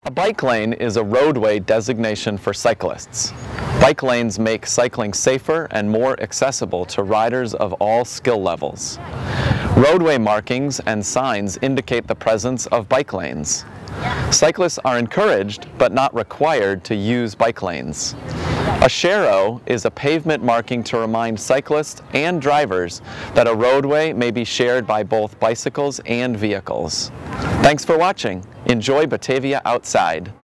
A bike lane is a roadway designation for cyclists. Bike lanes make cycling safer and more accessible to riders of all skill levels. Roadway markings and signs indicate the presence of bike lanes. Cyclists are encouraged, but not required, to use bike lanes. A sharrow is a pavement marking to remind cyclists and drivers that a roadway may be shared by both bicycles and vehicles. Thanks for watching. Enjoy Batavia outside.